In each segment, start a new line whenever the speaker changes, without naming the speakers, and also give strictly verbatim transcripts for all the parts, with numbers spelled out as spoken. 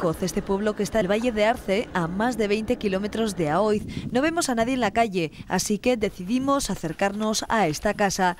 Ibizcoz, este pueblo que está en el Valle de Arce, a más de veinte kilómetros de Aoiz. No vemos a nadie en la calle, así que decidimos acercarnos a esta casa.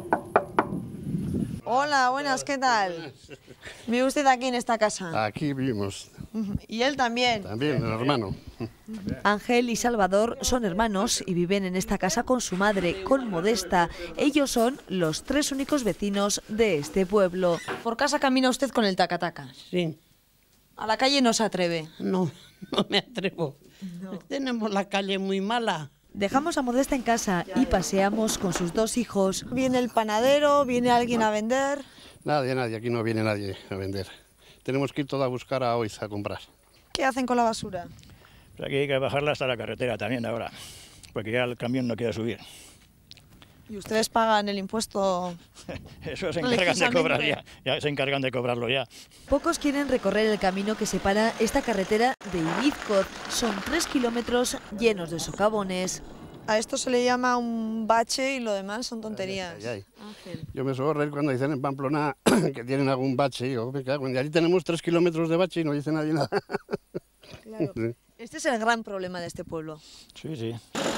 Hola, buenas, ¿qué tal? ¿Vive usted aquí en esta casa?
Aquí vivimos.
¿Y él también?
También, el hermano.
Ángel y Salvador son hermanos y viven en esta casa con su madre, con Modesta. Ellos son los tres únicos vecinos de este pueblo.
¿Por casa camina usted con el tacataca?
Sí.
¿A la calle no se atreve?
No, no me atrevo. No. Tenemos la calle muy mala.
Dejamos a Modesta en casa y paseamos con sus dos hijos.
¿Viene el panadero? ¿Viene alguien a vender?
Nadie, nadie, aquí no viene nadie a vender. Tenemos que ir todo a buscar a Oiz a comprar.
¿Qué hacen con la basura?
Pues aquí hay que bajarla hasta la carretera también ahora, porque ya el camión no quiere subir.
¿Y ustedes pagan el impuesto?
Eso se encargan de cobrar ya, ya se encargan de cobrarlo ya.
Pocos quieren recorrer el camino que separa esta carretera de Ibizcoz. Son tres kilómetros llenos de socavones.
A esto se le llama un bache y lo demás son tonterías.
Ay, ay, ay. Yo me suelo reír cuando dicen en Pamplona que tienen algún bache. Y digo, me cago, y allí tenemos tres kilómetros de bache y no dice nadie nada.
Claro.
Sí.
Este es el gran problema de este pueblo.
Sí, sí.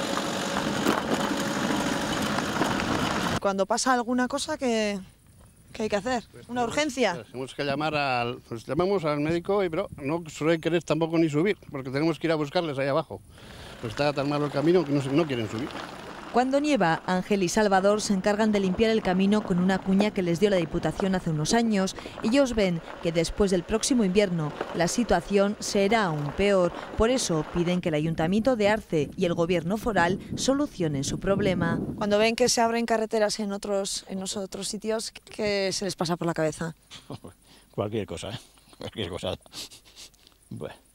Cuando pasa alguna cosa, ¿qué, qué hay que hacer? ¿Una urgencia?
Pues tenemos que llamar al... Pues llamamos al médico, y, pero no suelen querer tampoco ni subir, porque tenemos que ir a buscarles ahí abajo. Pues está tan malo el camino que no, no quieren subir.
Cuando nieva, Ángel y Salvador se encargan de limpiar el camino con una cuña que les dio la Diputación hace unos años. Ellos ven que después del próximo invierno la situación será aún peor. Por eso piden que el Ayuntamiento de Arce y el Gobierno foral solucionen su problema.
Cuando ven que se abren carreteras en otros, en los otros sitios, ¿qué se les pasa por la cabeza?
Cualquier cosa, ¿eh? Cualquier cosa. Bueno.